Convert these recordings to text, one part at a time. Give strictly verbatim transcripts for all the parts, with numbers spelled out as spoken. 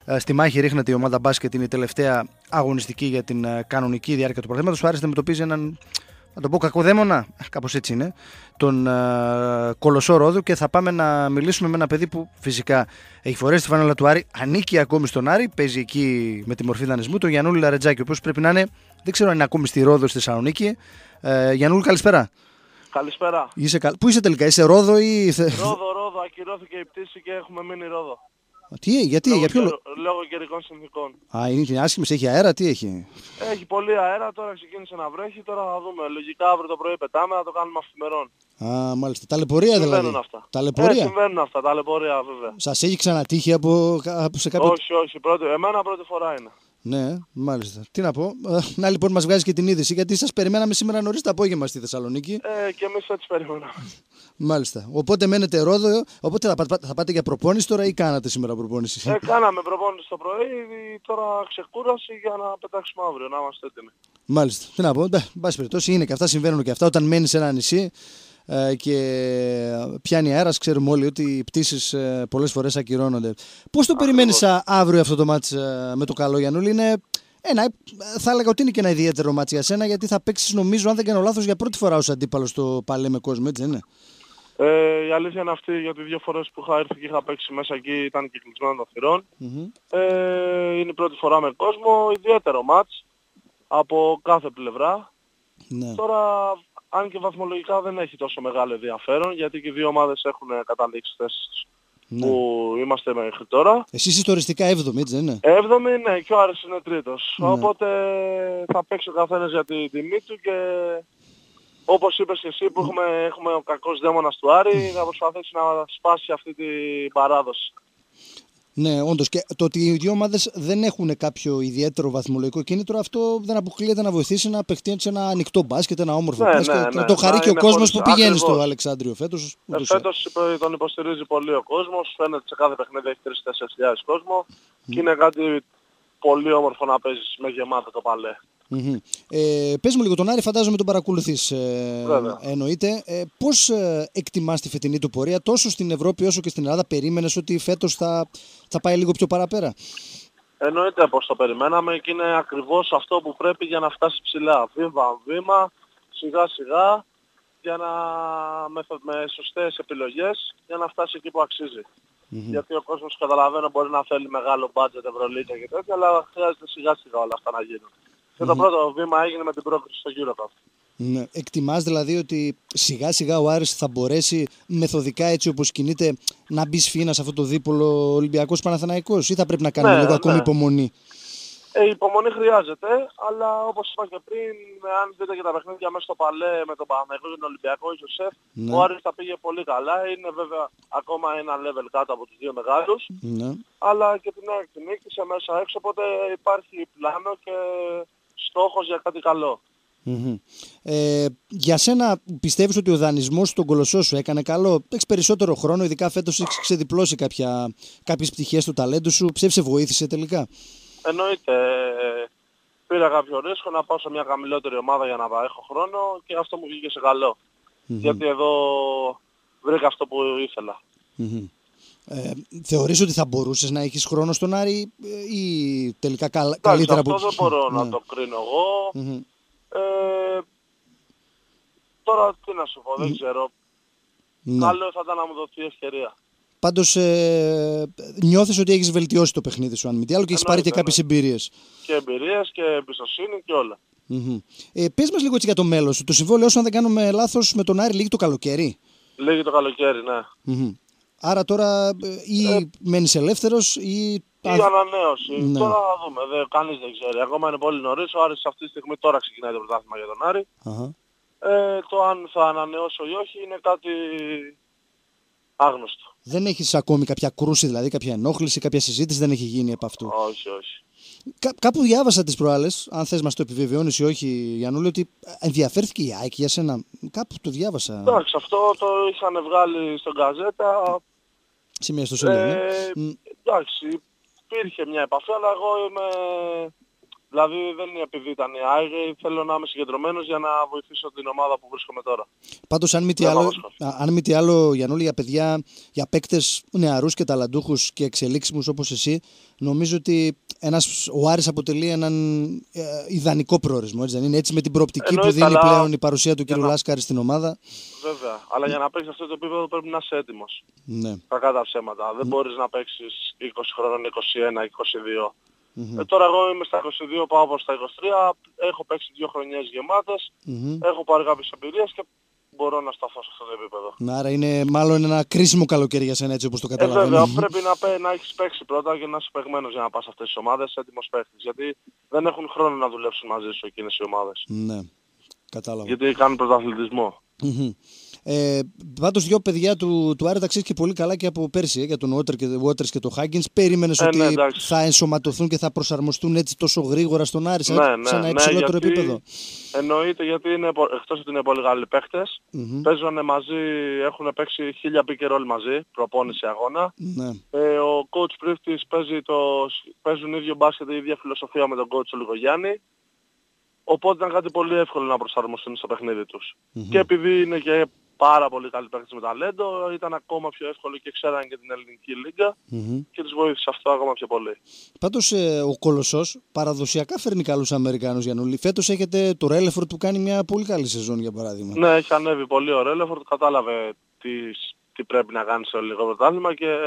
στη μάχη ρίχνεται η ομάδα μπάσκετ, είναι η τελευταία αγωνιστική για την κανονική διάρκεια του πρωταθλήματος. Ο Άρης αντιμετωπίζει έναν, να το πω, κακοδαίμονα, κάπως έτσι είναι, τον uh, Κολοσσό Ρόδου, και θα πάμε να μιλήσουμε με ένα παιδί που φυσικά έχει φορέσει τη φανέλα του Άρη, ανήκει ακόμη στον Άρη, παίζει εκεί με τη μορφή δανεισμού, τον Γιαννούλη Λαρετζάκη, ο οποίος πρέπει να είναι, δεν ξέρω αν είναι ακόμη στη Ρόδο, στη Θεσσαλονίκη. Uh, Γιαννούλη, καλησπέρα. Καλησπέρα. Είσαι καλ... Πού είσαι τελικά, είσαι Ρόδο ή... Ρόδο, Ρόδο, ακυρώθηκε η πτήση και έχουμε μείνει Ρόδο. Τι, γιατί, λόγω για ποιο λόγο? Λόγω καιρικών συνθήκων. Α, είναι άσχημη, έχει αέρα, τι έχει? Έχει πολύ αέρα, τώρα ξεκίνησε να βρέχει, τώρα θα δούμε. Λογικά αύριο το πρωί πετάμε, θα το κάνουμε αυθημερών. Α, μάλιστα. Ταλαιπωρία δηλαδή. Συμβαίνουν αυτά. Ταλαιπωρία. Ε, συμβαίνουν αυτά, ταλαιπωρία βέβαια. Σας έχει ξανατύχει από, από σε κάποιο... Όχι, όχι, πρώτη, εμένα πρώτη φορά είναι. Ναι, μάλιστα. Τι να πω. Να λοιπόν, μας βγάζει και την είδηση, γιατί σας περιμέναμε σήμερα νωρίς το απόγευμα στη Θεσσαλονίκη. Ε, και εμείς έτσι περιμέναμε. Μάλιστα. Οπότε μένετε Ρόδο, οπότε θα, πά, θα πάτε για προπόνηση τώρα ή κάνατε σήμερα προπόνηση? Ε, κάναμε προπόνηση το πρωί, τώρα ξεκούραση για να πετάξουμε αύριο, να είμαστε έτοιμοι. Μάλιστα. Τι να πω, εν πάση περιπτώσει είναι και αυτά, συμβαίνουν και αυτά. Όταν μένεις σε ένα νησί ε, και πιάνει αέρας, ξέρουμε όλοι ότι οι πτήσεις ε, πολλές φορές ακυρώνονται. Πώς το Ακριβώς. περιμένεις α, αύριο αυτό το μάτς ε, με το καλό, Γιαννούλη? Είναι ένα, θα έλεγα ότι είναι και ένα ιδιαίτερο μάτς για σένα, γιατί θα παίξεις, νομίζω, αν δεν κάνω λάθος, για πρώτη φορά ως αντίπαλος στο Παλέ με κόσμο, έτσι δεν είναι? Ε, η αλήθεια είναι αυτή, γιατί δύο φορές που είχα έρθει και είχα παίξει μέσα εκεί ήταν και κλεισμένο των θυρών. Mm-hmm. Ε, είναι η πρώτη φορά με κόσμο, ιδιαίτερο μάτς από κάθε πλευρά. Ναι. Τώρα, αν και βαθμολογικά δεν έχει τόσο μεγάλο ενδιαφέρον, γιατί και οι δύο ομάδες έχουν καταλήξει θέσεις ναι. που είμαστε μέχρι τώρα. Εσείς είστε οριστικά έβδομη, έτσι δεν είναι? Έβδομη, ναι, και ο Άρης είναι τρίτος. Ναι. Οπότε θα παίξει ο καθένας για την τιμή του και... Όπως είπες και εσύ που έχουμε, έχουμε ο κακός δαίμονας του Άρη, να προσπαθήσει να σπάσει αυτή την παράδοση. Ναι, όντως. Και το ότι οι δύο ομάδες δεν έχουν κάποιο ιδιαίτερο βαθμολογικό κίνητρο, αυτό δεν αποκλείεται να βοηθήσει να παιχτεί σε ένα ανοιχτό μπάσκετ, ένα όμορφο ναι, μπάσκετ. Ναι, ναι, και να το χαρεί και ο κόσμος που πηγαίνει ακριβώς. στο Αλεξάνδριο φέτος. Ε, φέτος τον υποστηρίζει πολύ ο κόσμος. Φαίνεται σε κάθε παιχνίδι έχει τρεις με τέσσερις χιλιάδες κόσμο. Mm. Και είναι κάτι πολύ όμορφο να παίζεις με γεμάτο το Παλέ. Mm-hmm. Ε, πες μου λίγο, τον Άρη φαντάζομαι τον παρακολουθείς, ε, εννοείται. Ε, πώς ε, εκτιμάς τη φετινή του πορεία τόσο στην Ευρώπη όσο και στην Ελλάδα? Περίμενες ότι φέτος θα, θα πάει λίγο πιο παραπέρα? Εννοείται πως το περιμέναμε και είναι ακριβώς αυτό που πρέπει για να φτάσει ψηλά. Βήμα βήμα, σιγά σιγά, για να, με, με σωστές επιλογές για να φτάσει εκεί που αξίζει. Mm-hmm. Γιατί ο κόσμος, καταλαβαίνω, μπορεί να θέλει μεγάλο budget, Ευρωλίγκα και τέτοια, αλλά χρειάζεται σιγά σιγά όλα αυτά να γίνουν. Και το mm-hmm. πρώτο βήμα έγινε με την πρόκριση στο EuroCup. Ναι. Εκτιμάς δηλαδή ότι σιγά σιγά ο Άρης θα μπορέσει μεθοδικά, έτσι όπως κινείται, να μπει σφήνα σε αυτό το δίπολο Ολυμπιακός Παναθηναϊκός, ή θα πρέπει να κάνουμε ναι, λίγο ναι. ακόμη υπομονή? Ε, η υπομονή χρειάζεται, αλλά όπως είπα και πριν, αν δείτε και τα παιχνίδια μέσα στο Παλέ με τον Παναθηναϊκό και τον Ολυμπιακό Ιωσέφ, ναι. ο Άρης τα πήγε πολύ καλά. Είναι βέβαια ακόμα ένα level κάτω από τους δύο μεγάλους, ναι. αλλά και την ΑΕΚ την νίκησε μέσα έξω, οπότε υπάρχει πλάνο και στόχος για κάτι καλό. Mm-hmm. Ε, για σένα πιστεύεις ότι ο δανεισμός στον Κολοσσό σου έκανε καλό? Έχεις περισσότερο χρόνο, ειδικά φέτος έχεις ξεδιπλώσει κάποια, κάποιες πτυχές του ταλέντου σου. Πιστεύεις σε βοήθησε τελικά? Εννοείται. Πήρα κάποιο ρίσκο να πάω σε μια χαμηλότερη ομάδα για να έχω χρόνο και αυτό μου βγήκε σε καλό. Mm-hmm. Γιατί εδώ βρήκα αυτό που ήθελα. Mm-hmm. Ε, θεωρείς ότι θα μπορούσες να έχεις χρόνο στον Άρη ή τελικά καλ, Άξι, καλύτερα αυτό που... δεν μπορώ ναι. να το κρίνω εγώ. Mm-hmm. Ε, τώρα τι να σου πω, δεν mm-hmm. ξέρω. Ναι. Καλό θα ήταν να μου δοθεί ευκαιρία. Πάντως ε, νιώθεις ότι έχεις βελτιώσει το παιχνίδι σου, αν μη τι άλλο, και έχεις πάρει και κάποιες εμπειρίες. Και εμπειρίες και εμπιστοσύνη και όλα. Mm-hmm. Ε, πες μας λίγο έτσι για το μέλλον σου. Το συμβόλαιο σου, αν δεν κάνουμε λάθος, με τον Άρη λύγει το καλοκαίρι. Λύγει το καλοκαίρι, ναι. Mm-hmm. Άρα τώρα ή ε, μένεις ελεύθερος ή... Ή ανανέωση. Ναι. Τώρα θα δούμε. Δε, κανείς δεν ξέρει. Ακόμα είναι πολύ νωρίς. Ο Άρης αυτή τη στιγμή τώρα ξεκινάει το πρωτάθλημα για τον Άρη. Uh-huh. Ε, το αν θα ανανεώσω ή όχι είναι κάτι άγνωστο. Δεν έχεις ακόμη κάποια κρούση, δηλαδή κάποια ενόχληση, κάποια συζήτηση δεν έχει γίνει επ' αυτού? Όχι, όχι. Κά- κάπου διάβασα τις προάλλες, αν θες μας το επιβεβαιώνεις ή όχι, Γιαννούλη, ότι ενδιαφέρθηκε η ΑΕΚ για σένα. Κάπου το διάβασα. Εντάξει, αυτό το είχαν βγάλει στον Γκαζέτα. Σημεία στο σελίδι. Ε, εντάξει, υπήρχε μια επαφή, αλλά εγώ είμαι... Δηλαδή δεν είναι επειδή ήταν η ΑΕΚ, θέλω να είμαι συγκεντρωμένος για να βοηθήσω την ομάδα που βρίσκομαι τώρα. Πάντως, αν μη τι άλλο, αν μη τι άλλο, Γιαννούλη, για παιδιά, για παίκτες νεαρούς και ταλαντούχους και εξελίξιμους όπως εσύ, νομίζω ότι ένας, ο Άρης αποτελεί έναν ε, ιδανικό προορισμό. Έτσι, δεν είναι έτσι με την προοπτική Εννοείται, που δίνει αλλά... πλέον η παρουσία του κ. Να... Λάσκαρη στην ομάδα. Βέβαια, αλλά για να παίξεις αυτό το επίπεδο πρέπει να είσαι έτοιμος. Ναι. Κακά τα ψέματα. Mm. Δεν μπορείς να παίξεις είκοσι χρόνων, είκοσι ένα, είκοσι δύο. Mm-hmm. Ε, τώρα εγώ είμαι στα είκοσι δύο, πάω προς τα είκοσι τρία, έχω παίξει δύο χρονιές γεμάτες, mm-hmm. έχω πάρει κάποιες εμπειρίες και μπορώ να σταθώ σε αυτό το επίπεδο. Άρα είναι μάλλον ένα κρίσιμο καλοκαίρι για σένα, έτσι όπως το καταλαβαίνω. Ε, βέβαια, πρέπει να, να έχεις παίξει πρώτα και να είσαι παιγμένος για να πας σε αυτές τις ομάδες, έτοιμος παίχτης. Γιατί δεν έχουν χρόνο να δουλέψουν μαζί σου εκείνες οι ομάδες. Ναι, κατάλαβα. Γιατί κάνουν πρωταθλητισμό. Mm-hmm. Ε, πάντως δύο παιδιά του, του Άρη τα ξέρεις και πολύ καλά και από πέρσι, ε, για τον Waters και τον Huggins. Περίμενες ε, ότι ναι, θα ενσωματωθούν και θα προσαρμοστούν έτσι τόσο γρήγορα στον Άρη, ναι, σε, ναι, σε ένα υψηλότερο ναι, επίπεδο? Εννοείται, γιατί είναι, εκτός ότι είναι πολύ καλοί παίχτες, mm-hmm. παίζουν μαζί, έχουν παίξει χίλια pick and roll μαζί, προπόνηση αγώνα. Ναι. Ε, ο coach Πρίφτης παίζει το, παίζουν ίδιο μπάσκετ, η ίδια φιλοσοφία με τον coach ο Λιγογιάννη. Οπότε ήταν κάτι πολύ εύκολο να προσαρμοστούν στο παιχνίδι τους. Mm-hmm. Και επειδή είναι και πάρα πολύ καλοί παίκτες με ταλέντο, ήταν ακόμα πιο εύκολο και ξέραν και την ελληνική λίγκα mm-hmm. και τους βοήθησε αυτό ακόμα πιο πολύ. Πάντως ε, ο Κολοσσός παραδοσιακά φέρνει καλούς Αμερικάνους, Γιαννούλη. Φέτος έχετε το Ρέλεφορντ που κάνει μια πολύ καλή σεζόν, για παράδειγμα. Ναι, έχει ανέβει πολύ ο Ρέλεφορντ, κατάλαβε τι, τι πρέπει να κάνει στο ελληνικό πρωτάθλημα και,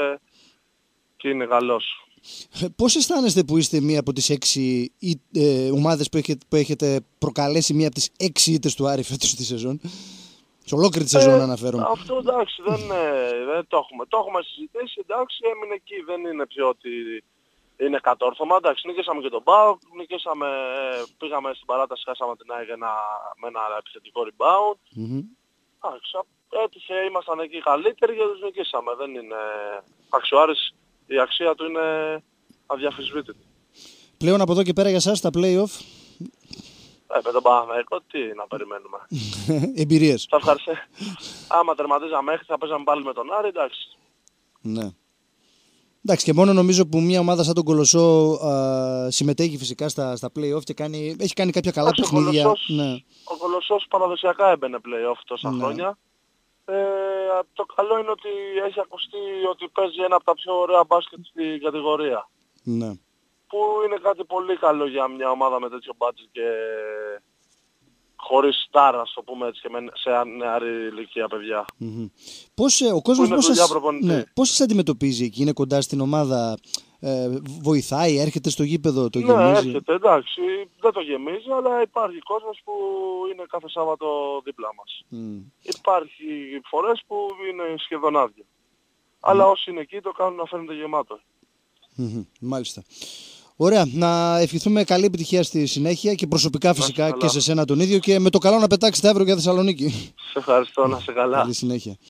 και είναι καλός. Πώς αισθάνεστε που είστε μία από τις έξι ε, ομάδες που έχετε, που έχετε προκαλέσει μία από τις έξι ήττες του Άρη φέτος στη σεζόν? Σε ολόκληρη τη σεζόν ε, αναφέρομαι. Αυτό εντάξει, δεν, δεν το έχουμε. Το έχουμε συζητήσει, εντάξει, έμεινε εκεί. Δεν είναι πιο ότι είναι κατόρθωμα. Εντάξει, νικήσαμε και τον ΠΑΟΚ, νικήσαμε, πήγαμε στην παράταση, χάσαμε την ΑΕΚ με ένα επιθετικό rebound. Mm-hmm. Εντάξει, έτυχε, ήμασταν εκεί καλύτεροι και τους νικήσαμε. Δεν είναι αξιοάρης, η αξία του είναι αδιαφυσβήτητη. Πλέον από εδώ και πέρα για εσάς τα play-off. Ε, με τον Παναθηναϊκό τι να περιμένουμε. Εμπειρίες. Θα ευχαριστώ. Άμα τερματίζαμε μέχρι θα παίζαμε πάλι με τον Άρη, εντάξει. Ναι. Εντάξει, και μόνο νομίζω που μια ομάδα σαν τον Κολοσσό α, συμμετέχει φυσικά στα, στα play-off και κάνει, έχει κάνει κάποια καλά Άξι, παιχνίδια. Ο Κολοσσός, ναι. ο Κολοσσός παραδοσιακά έμπαινε play-off τόσα ναι. χρόνια. Ε, το καλό είναι ότι έχει ακουστεί ότι παίζει ένα από τα πιο ωραία μπάσκετ στην κατηγορία. Ναι. Που είναι κάτι πολύ καλό για μια ομάδα με τέτοιο budget και χωρίς στάρ, ας το πούμε έτσι, και σε νεαρή ηλικία παιδιά. Mm-hmm. Πώς, ο κόσμος πώς σας, ναι, πώς σας αντιμετωπίζει εκεί, είναι κοντά στην ομάδα, ε, βοηθάει, έρχεται στο γήπεδο, το ναι, γεμίζει? Ναι, έρχεται, εντάξει, δεν το γεμίζει, αλλά υπάρχει κόσμος που είναι κάθε Σάββατο δίπλα μας. Mm. Υπάρχει φορές που είναι σχεδόν άδειο. Mm. Αλλά όσοι είναι εκεί το κάνουν να φαίνεται γεμάτο. Mm-hmm. Μάλιστα. Ωραία, να ευχηθούμε καλή επιτυχία στη συνέχεια και προσωπικά φυσικά και σε σένα τον ίδιο και με το καλό να πετάξετε αύριο για Θεσσαλονίκη. Σε ευχαριστώ, να σε καλά. Καλή συνέχεια.